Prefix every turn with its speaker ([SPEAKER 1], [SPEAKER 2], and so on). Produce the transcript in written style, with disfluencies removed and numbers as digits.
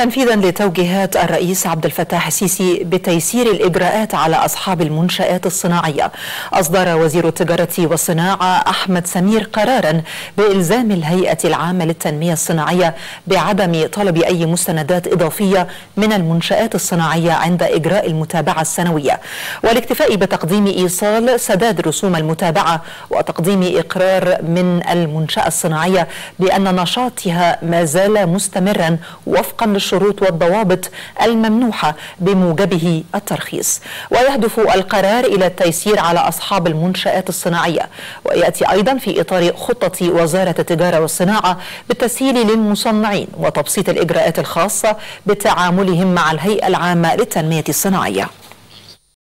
[SPEAKER 1] تنفيذا لتوجيهات الرئيس عبد الفتاح السيسي بتيسير الإجراءات على أصحاب المنشآت الصناعية، أصدر وزير التجارة والصناعة أحمد سمير قرارا بإلزام الهيئة العامة للتنمية الصناعية بعدم طلب أي مستندات إضافية من المنشآت الصناعية عند إجراء المتابعة السنوية، والاكتفاء بتقديم إيصال سداد رسوم المتابعة وتقديم إقرار من المنشأة الصناعية بأن نشاطها ما زال مستمرا وفقا للشروط والضوابط الممنوحة بموجبه الترخيص. ويهدف القرار إلى التيسير على أصحاب المنشآت الصناعية، ويأتي أيضا في إطار خطة وزارة التجارة والصناعة بالتسهيل للمصنعين وتبسيط الإجراءات الخاصة بتعاملهم مع الهيئة العامة للتنمية الصناعية.